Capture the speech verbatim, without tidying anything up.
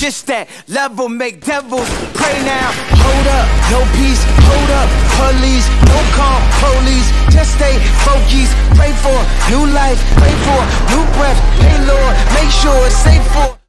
This that level make devils pray now. Hold up, no peace, hold up, police, no calm, police. Just stay focused, pray for new life, pray for new breath. Hey Lord, make sure it's safe for